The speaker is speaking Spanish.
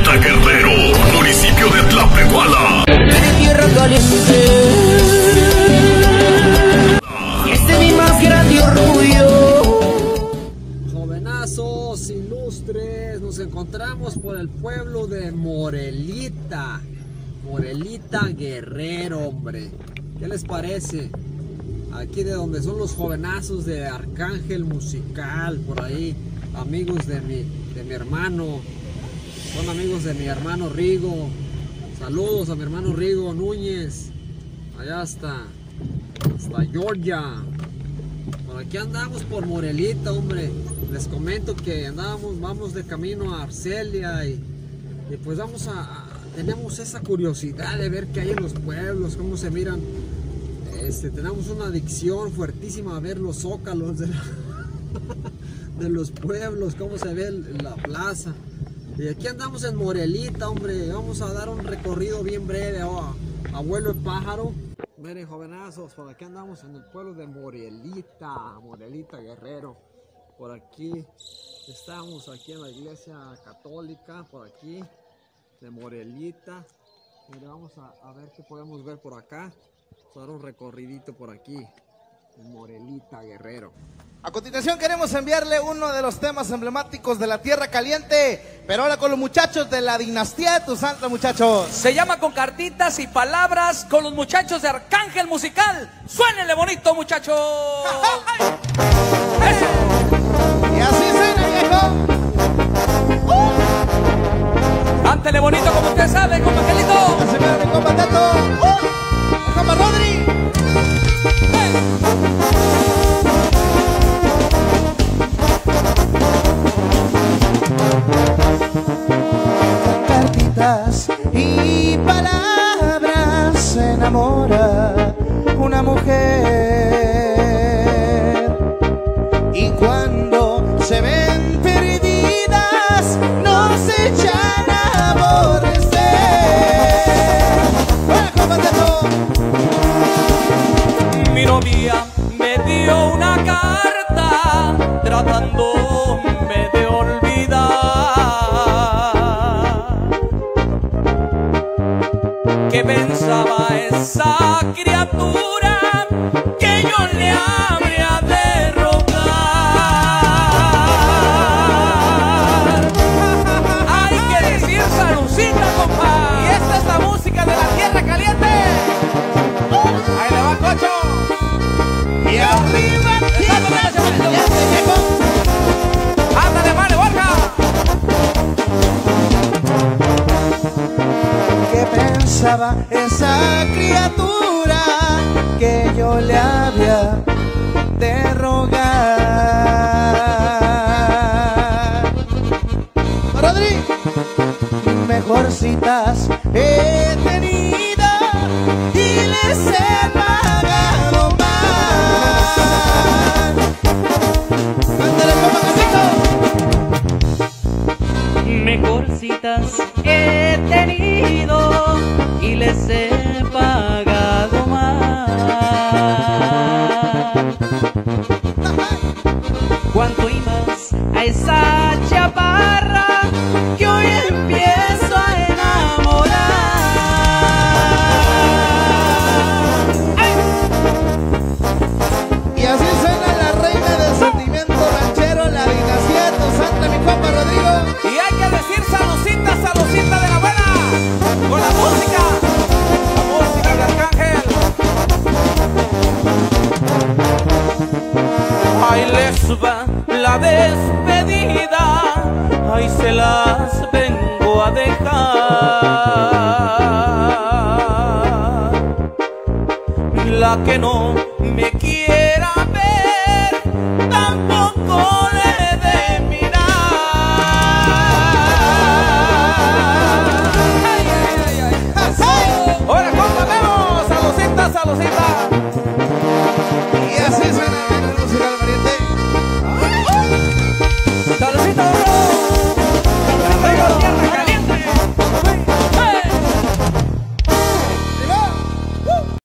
Morelita Guerrero, municipio de Tlapehuala. Tierra caliente, este es mi más grande orgullo. Jovenazos ilustres, nos encontramos por el pueblo de Morelita. Morelita Guerrero, hombre. ¿Qué les parece? Aquí de donde son los jovenazos de Arcángel Musical, por ahí, amigos de mi hermano, son amigos de mi hermano Rigo. Saludos a mi hermano Rigo Núñez, allá hasta Georgia. Por aquí andamos por Morelita, hombre. Les comento que vamos de camino a Arcelia y pues tenemos esa curiosidad de ver qué hay en los pueblos, cómo se miran. Tenemos una adicción fuertísima a ver los zócalos de los pueblos, cómo se ve la plaza. Y aquí andamos en Morelita, hombre. Vamos a dar un recorrido bien breve a vuelo de pájaro. Miren, jovenazos, por aquí andamos en el pueblo de Morelita Guerrero. Por aquí estamos, aquí en la iglesia católica, por aquí de Morelita. Mire, vamos a ver qué podemos ver por acá. Vamos a dar un recorridito por aquí, en Morelita Guerrero. A continuación queremos enviarle uno de los temas emblemáticos de la Tierra Caliente, pero ahora con los muchachos de la dinastía de Tuzantla, muchachos. Se llama Con Cartitas y Palabras, con los muchachos de Arcángel Musical. ¡Suénenle bonito, muchachos! ¡Eso! Y así suena, viejo. Cántele bonito como usted sabe, compa Angelito. Así suena mi compa Tato. ¡Compa Rodri! Cartitas y palabras se enamora una mujer, y cuando se ven perdidas no se echan a aborrecer. Mi novia me dio una carta tratándome de olvidar. ¿Qué pensaba esa criatura que yo le habría de rogar? Hay que decir salucita, compa. Y esta es la música de la Tierra Caliente. Ahí le va, Cocho. Y arriba Tierra Caliente, viejo. Ándale, vale, Borja. ¿Qué pensaba esa criatura que yo le había de rogar? Rodri, mejorcitas he tenido y les he pagado más. Ándale, compa Casito. Mejorcitas he tenido y les he pagado más. ¿Cuánto y más a esa chaparra que hoy empiezo a enamorar? ¡Ay! Y así suena la reina del sentimiento ranchero, la dinastía de Tuzantla, mi compa Rodrigo. Y hay que decir salucita, salucita de la buena, con la música de Arcángel. Ahí les va la despedida, ahí se las vengo a dejar. La que no